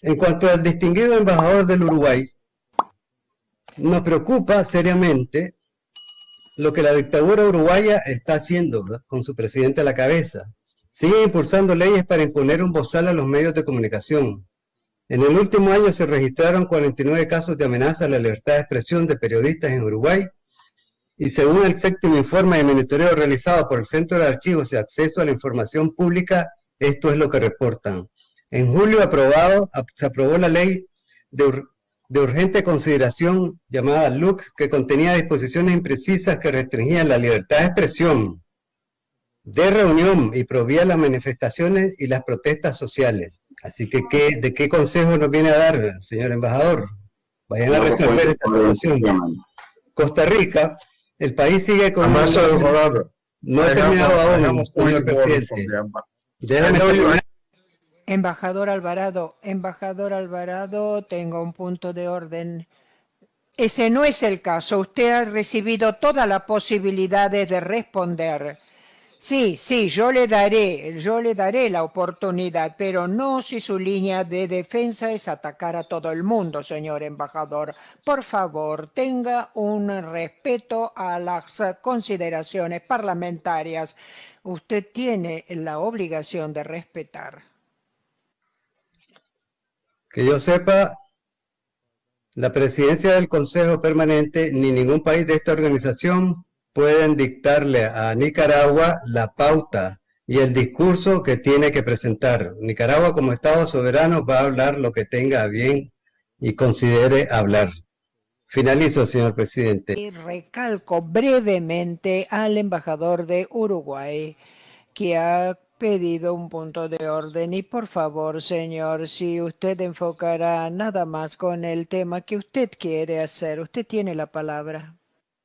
En cuanto al distinguido embajador del Uruguay, nos preocupa seriamente lo que la dictadura uruguaya está haciendo, ¿verdad?, con su presidente a la cabeza. Sigue impulsando leyes para imponer un bozal a los medios de comunicación. En el último año se registraron 49 casos de amenaza a la libertad de expresión de periodistas en Uruguay y según el séptimo informe de monitoreo realizado por el Centro de Archivos y Acceso a la Información Pública, esto es lo que reportan. En julio se aprobó la ley de urgente consideración llamada LUC, que contenía disposiciones imprecisas que restringían la libertad de expresión, de reunión y prohibía las manifestaciones y las protestas sociales. Así que, ¿de qué consejo nos viene a dar, señor embajador? Vayan a resolver esta situación. Costa Rica, el país sigue con... No he terminado aún, señor presidente. Déjame terminar. Embajador Alvarado, tengo un punto de orden. Ese no es el caso. Usted ha recibido todas las posibilidades de responder. Sí, yo le daré la oportunidad, pero no si su línea de defensa es atacar a todo el mundo, señor embajador. Por favor, tenga un respeto a las consideraciones parlamentarias. Usted tiene la obligación de respetar. Que yo sepa, la presidencia del Consejo Permanente ni ningún país de esta organización pueden dictarle a Nicaragua la pauta y el discurso que tiene que presentar. Nicaragua como Estado soberano va a hablar lo que tenga a bien y considere hablar. Finalizo, señor presidente. Y recalco brevemente al embajador de Uruguay que ha pedido un punto de orden y por favor, señor, si usted enfocará nada más con el tema que usted quiere hacer. Usted tiene la palabra.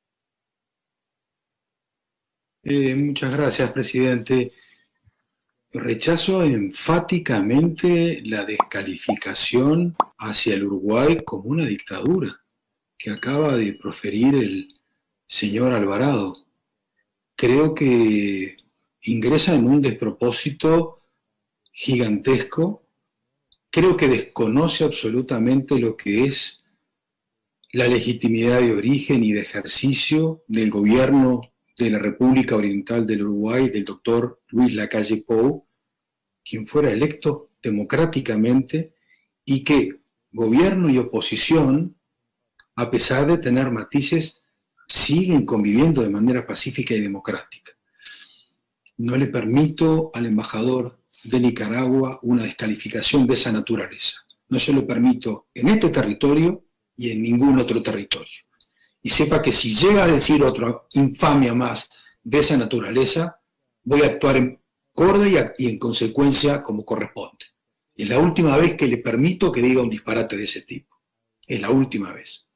Muchas gracias, presidente. Rechazo enfáticamente la descalificación hacia el Uruguay como una dictadura que acaba de proferir el señor Alvarado. Creo que ingresa en un despropósito gigantesco. Creo que desconoce absolutamente lo que es la legitimidad de origen y de ejercicio del gobierno de la República Oriental del Uruguay, del doctor Luis Lacalle Pou, quien fuera electo democráticamente y que gobierno y oposición, a pesar de tener matices, siguen conviviendo de manera pacífica y democrática. No le permito al embajador de Nicaragua una descalificación de esa naturaleza. No se lo permito en este territorio y en ningún otro territorio. Y sepa que si llega a decir otra infamia más de esa naturaleza, voy a actuar en acorde y en consecuencia como corresponde. Es la última vez que le permito que diga un disparate de ese tipo. Es la última vez.